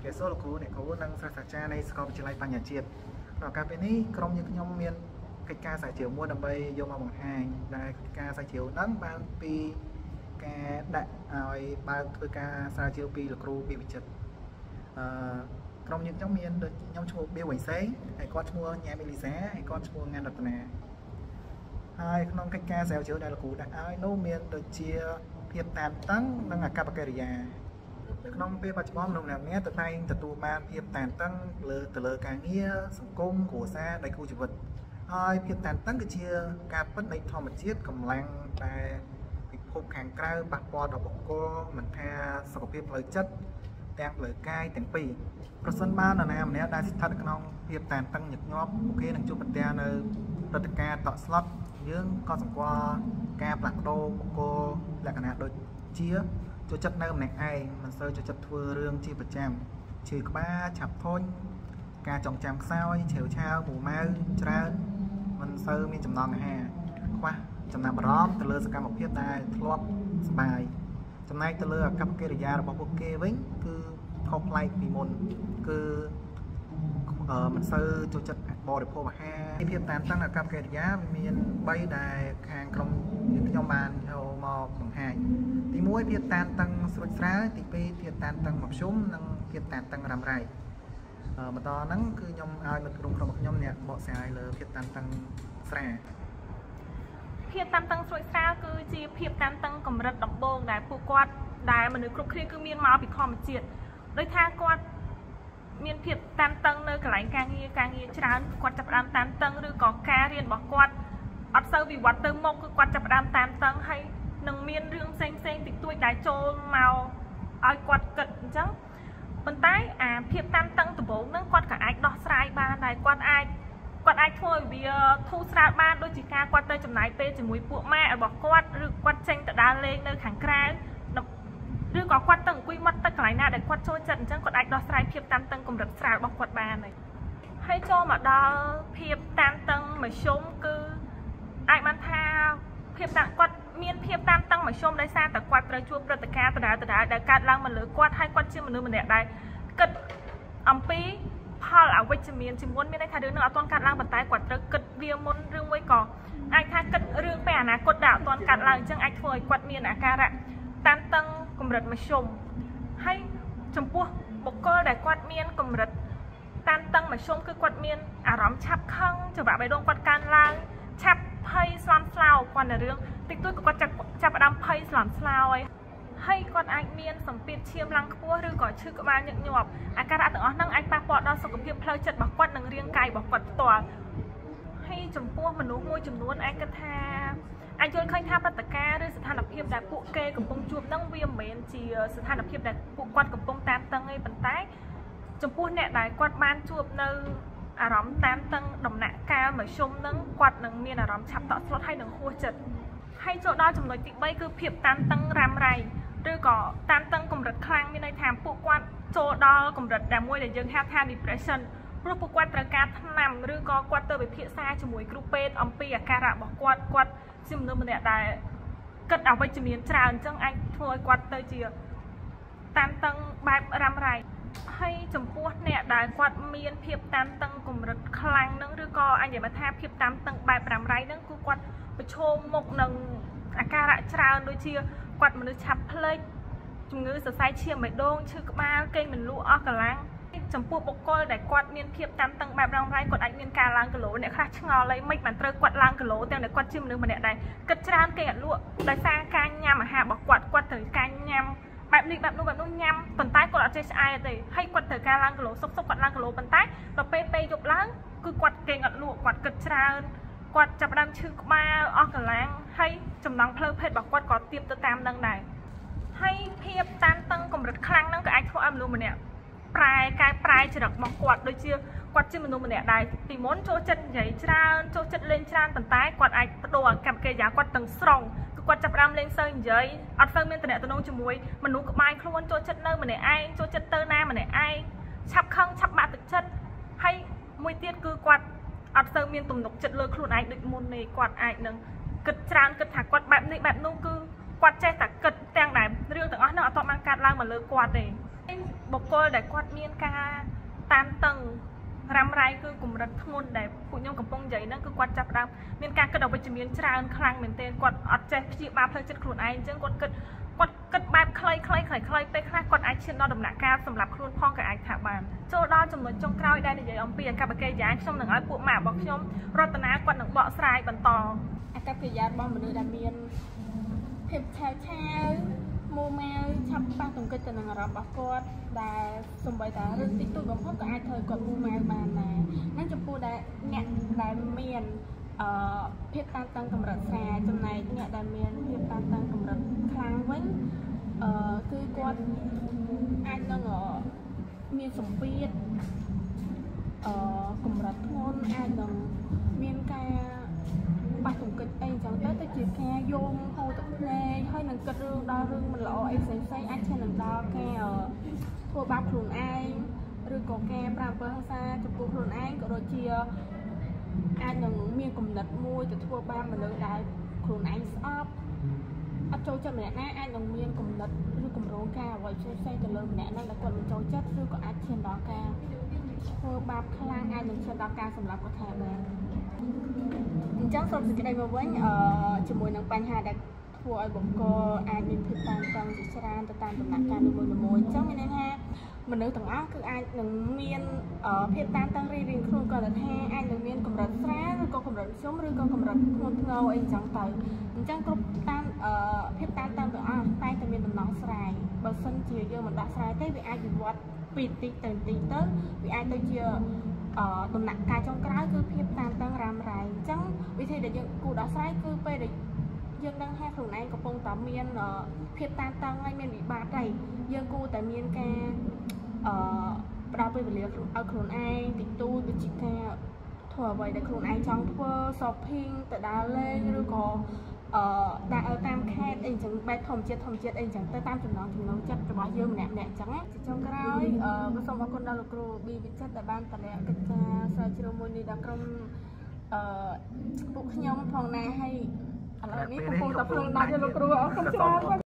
cái số là cú này cú năng sa cha này có chỉ lại bằng nhà triệt rồi cà phê ní trong những nhóm miền cái ca xài chiều mua đầm bay vô mà bằng hai đại ca xài chiều nắng ban pi ca đại rồi ba tôi ca xài chiều pi là cú bị chật trong những nhóm miền được nhóm chùa biêu quẩy sấy hay con mua nhà bên lý xé hay con mua ngàn đợt nè hai trong cái ca xài chiều đây là cú đại ai nô miền được chia thiệp tàn tăng đang là cà phê rìa trongពេលបច្ចុប្បន្នក្នុងអ្នកទៅតែងទទួលបានភាពតានតឹងលើការងារសង្គមគ្រួសារដៃគូជីវិតហើយភាពតានតឹងគឺជាការពិតនៃធម្មជាតិកម្លាំងតែពិភពខាងក្រៅប៉ះពាល់ដល់បុគ្គលមិនថាសុខភាពផ្លូវចិត្តទាំងផ្លូវកាយទាំងពីរប្រសិនបើនរណាម្នាក់ដែលស្ថិតក្នុងភាពតានតឹងញឹកញាប់ពួកគេនឹងជួបប្រទះនៅព្រឹត្តិការណ៍តក់ស្លុតយើងក៏សម្គាល់ការផ្លាស់ប្ដូរបុគ្គលលក្ខណៈដូចជាចូលចិត្តនៅម្នាក់ឯងមិនសូវចូលចិត្តធ្វើរឿងជាប្រចាំឈឺក្បាលឆាប់ធុញការចងចាំខ្សោយឆាវឆាវមូម៉ៅច្រើនមិនសូវមានចំណង់អាហារខ្វះចំណាប់អារម្មណ៍ទៅលើសកម្មភាពដែលធ្លាប់សប្បាយចំណែកទៅលើអាកប្បកិរិយារបស់ពួកគេវិញគឺខុសប្លែកពីមុនគឺមិនសូវចូលចិត្តបរិភោគអាហារភាពតានតឹងអាកប្បកិរិយាមាន3ដែលខាងក្រុមខ្ញុំបានយកមកបង្ហាញទី1ភាពតានតឹងស្រួចស្រាវទី2ភាពតានតឹងមកជុំនិងភាពតានតឹងរ៉ាំរ៉ៃបន្តហ្នឹងគឺខ្ញុំឲ្យមិត្តក្រុមរបស់ខ្ញុំអ្នកបកស្រាយលើភាពតានតឹងស្រាភាពតានតឹងស្រួចស្រាវគឺជាភាពតានតឹងកម្រិតដំបូងដែលពួកគាត់ដែលមនុស្សគ្រប់គ្នាគឺមានមកពីធម្មជាតិដោយថាគាត់មានភាពតានតឹងនៅកន្លែងការងារច្រើនគាត់ចាប់ផ្ដើមតានតឹងឬក៏ការរៀនរបស់គាត់អត់សូវវិវត្តទៅមុខគឺគាត់ចាប់ផ្ដើមតានតឹងហើយនឹងមានរឿងផ្សេងតិចតួចដែលចូលមកឲ្យគាត់គិតអញ្ចឹងប៉ុន្តែអាភាពតានតឹងដំបូងហ្នឹងគាត់ក៏អាចដោះស្រាយបានដែរគាត់អាចធ្វើឲ្យវាធូរស្រាលបានដូចជាការគាត់ទៅចំណាយពេលជាមួយពួកម៉ាក់របស់គាត់ឬគាត់ចេញទៅដើរលេងនៅខាងក្រៅឬក៏គាត់ទៅអង្គុយមាត់ទឹកកន្លែងណាដែលគាត់ចូលចិត្តអញ្ចឹងគាត់អាចដោះស្រាយភាពតានតឹងកម្រិតស្រាលរបស់គាត់បានហើយចូលមកដល់ភាពតានតឹងមធ្យមគឺអាចបានថាភាពតានគាត់មានភាពតានតឹងមធ្យមដោយសារតែគាត់ត្រូវជួបព្រឹត្តិការណ៍ដដែលដែលកើតឡើងមកលើគាត់ហើយគាត់ជាមនុស្សម្នាក់ដែលគិតអំពីផលអវិជ្ជមានជាមុនមានន័យថារឿងនឹងអត់ទាន់កើតឡើងប៉ុន្តែគាត់ត្រូវគិតវាមុនឬមួយក៏អាចថាគិតរឿងពេលអនាគតដែលអត់ទាន់កើតឡើងអញ្ចឹងអាចធ្វើឲ្យគាត់មានអាការៈតានតឹងកម្រិតមធ្យមហើយចំពោះបុគ្គលដែលគាត់មានកម្រិតតានតឹងមធ្យមគឺគាត់មានអារម្មណ៍ឆាប់ខឹងចង្វាក់បេះដូងគាត់កើនឡើងឆាប់ភ័យស្លន់ស្លោគាត់នៅរឿងតិចតួចក៏គាត់ចាប់ផ្ដើមភ័យស្លន់ស្លោហើយគាត់អាចមានសម្ពាធឈាមឡើងខ្ពស់ឬក៏ឈឺក្បាលញឹកញាប់អាការៈទាំងអស់ហ្នឹងអាចប៉ះពាល់ដល់សុខភាពផ្លូវចិត្តរបស់គាត់និងរាងកាយរបស់គាត់ផ្ទាល់ហើយចំពោះមនុស្សមួយចំនួនអាចគិតថាអាចយល់ឃើញថាព្រឹត្តិការណ៍ឬស្ថានភាពដែលពួកគេកំពុងជួបហ្នឹងវាមិនមែនជាស្ថានភាពដែលពួកគាត់កំពុងតានតឹងទេប៉ុន្តែចំពោះអ្នកដែលគាត់បានជួបនៅអារម្មណ៍តានតឹងដំណាក់កាលមធ្យមហ្នឹងគាត់នឹងមានអារម្មណ៍ឆាប់តក់ស្លុតហើយនឹងហួសចិត្តហើយចូលដល់ចំណុចទី3គឺភាពតានតឹងរ៉ាំរ៉ៃឬក៏តានតឹងកម្រិតខ្លាំងមានន័យថាពួកគាត់ចូលដល់កម្រិតដែលមួយដែលយើងហៅថា depression ព្រោះពួកគាត់ត្រូវការថ្នាំឬក៏គាត់ទៅពិភាក្សាជាមួយគ្រូពេទ្យអំពីអាការៈរបស់គាត់ជាមនុស្សម្នាក់ដែលគិតអវិជ្ជមានច្រើនអញ្ចឹងអាចធ្វើឲ្យគាត់ទៅជាតានតឹងបែបរ៉ាំរ៉ៃហើយចំពោះអ្នកដែលគាត់មានភាពតានតឹងកម្រិតខ្លាំងនឹងឬក៏អាចនិយាយថាភាពតានតឹងបែបរ៉ាំរ៉ៃនឹងគឺគាត់ប្រឈមមុខនឹងអាការៈច្រើនដូចជាគាត់មនុស្សឆាប់ភ្លេចជំងឺសរសៃឈាមបេះដូងឈឺក្បាលគេងមិនលក់អស់កម្លាំងចំពោះបុគ្គលដែលគាត់មានភាពតានតឹងបែបរ៉ាំរ៉ៃគាត់អាចមានការឡើងគីឡូអ្នកខ្លះឆ្ងល់អីមិនបានត្រូវគាត់ឡើងគីឡូទាំងតែគាត់ជាមនុស្សម្នាក់ដែលគិតច្រើនគេអត់លក់ដោយសារការញ៉ាំអាហាររបស់គាត់ត្រូវការញ៉ាំបែបនេះបែបនោះញ៉ាំប៉ុន្តែគាត់អត់ចេះឆ្អែតទេហើយគាត់ត្រូវការឡើងគីឡូសុបគាត់ឡើងគីឡូប៉ុន្តែដល់ពេលយប់ឡើងគឺគាត់គេងអត់លក់គាត់គិតច្រើនគាត់ចាប់ផ្ដើមឈឺក្បាលអស់កម្លាំងហើយចំណង់ផ្លូវភេទរបស់គាត់ក៏ទាបទៅតាមនឹងដែរហើយភាពតានតឹងកម្រិតខ្លាំងហ្នឹងក៏អាចធ្វើឲ្យមនុស្សម្នាក់ប្រែចរិតរបស់គាត់ដូចជាគាត់ជាមនុស្សម្នាក់ដែលពីមុនចូលចិត្តនិយាយច្រើនចូលចិត្តលេងច្រើនប៉ុន្តែគាត់អាចបដូរអាកប្បកិរិយាគាត់ទាំងស្រុងគឺគាត់ចាប់ផ្ដើមលេងសូវនិយាយអត់សូវមានទំនាក់ទំនងជាមួយមនុស្សក្បែរខ្លួនចូលចិត្តនៅម្នាក់ឯងចូលចិត្តទៅណាម្នាក់ឯងឆាប់ខឹងឆាប់បាក់ទឹកចិត្តហើយមួយទៀតគឺគាត់អត់សូវមានទំនុកចិត្តលើខ្លួនឯងដូចមុនទេគាត់អាចនឹងគិតច្រើនគិតថាគាត់បែបនេះបែបនោះគឺគាត់ចេះតែគិតទាំងដែលរឿងទាំងអស់នោះអត់ទាន់បានកើតឡើងមកលើគាត់ទេบกลได้กวาดเมียนกาตามตึงรำไรคือกลุ่มรัฐมนตรีได้ผู้ยงกับปงใหญ่นั่นคือกวาดจับรำเมียนกากระโดดไปจะเมียนชราครั้งเหมือนเต้นกวาดอัดใจพิบาเพลิดจัดครูนไอจึงกวาดกัดแบบคล้ายไปคล้ายกวาดไอเชียนนอดำหนักการสำหรับครูนพ่องกับไอขาบานโจดอจำนวนจงกล้าวได้ในใหญ่อมเปียกับเกยย้ายช่องหนึ่งไอปุ่มหมาบอกช่องรัตนากวาดหนึ่งเบาะสายบรรทองอากับเกยย้ายบ้านมันเลยดาเมียนเพ็บเช้าโมเมลชับป้าตรงกันจะนั่งรับกอดได้สมบัติแต่เรื่องติ๊กตัวกับพ่อกับไอเธอกดโมเมลมานะนั่นจะพูดได้เนี่ยได้เมียนเพียบตามตังกำลังแซ่จำในเนี่ยได้เมียนเพียบตามตังกำลังครั้งไว้คือกอดไอนั่งเมียนสมบีดกำลังทนไอนั่งเมียนกาbà cũng kịch anh chẳng tới tới chiều khe vô hô tập lê hơi nâng kịch rương đo rương mình lộ em sẽ anh sẽ nâng đo khe thua bắp thường ai rồi có khe bà bơ xa chụp cuộc thường ai có đôi chia anh nâng miên cùng nịch mua từ thua ba mình được đại thường anh shop ấp châu cho mẹ ná anh nâng miên cùng nịch rồi cùng rô ca rồi xe từ lưng mẹ nó là quần châu chất rồi có ai trên đó ca thua bắp khang anh nâng trên đó ca sầm lọc có thẻ bèจังสรุปสิ่งใดมาไว้จมูกนางปัญหาได้ทัวร์บกก็อาจมีพิษตามกองจิตรานตามตำหนักการดูมวยจังไม่แน่ฮะมันนึกถึงคืออาจหนึ่งเมียนพิษตามตั้งเรียนครูก่อนละแท้อาจหนึ่งเมียนกำลังแซ่หรือก็กำลังชุ่มหรือก็กำลังงดเงาเองจังเตยจังกรุ๊ปตามพิษตามตั้งตัวใต้จะมีตำหนักสลายบางส่วนเจียเยอะมันดักสลายแต่วิอาจอยู่วัดปิดตีตื่นตีเตอร์วิอาจตัวเจียตำหนักการจงกล้าคือเพียบตามตั้งรำไรจังวิธีเด็กยังกูด่าไซคือไปเด็กยังดังแห่ขลุ่นไอ้กับปงต่อเมียนเพียบตามตั้งไอ้เมียนวิบาใจยังกูแต่เมียนแกเราไปเรียกเอาขลุ่นไอ้ติดตู้ติดจิกแกถั่วไว้แต่ขลุ่นไอ้จังทั่วสอบพิงแต่ดาเล่หรือก็ได้เอาตามแค่เองจังไปถมเจ็ดเองจังแต่ตามจุดน้องจัดจะบอกเยอะแหน่จังจิจงกล้าผสมกับคนดาวครูบีวิจัดแต่บ้านแต่แล้วก็จะใส่จิโรโมนีดักรมปุกขยมพองนาให้อะไรนี้ผมคงจะพลงดาวครูเอาคำชม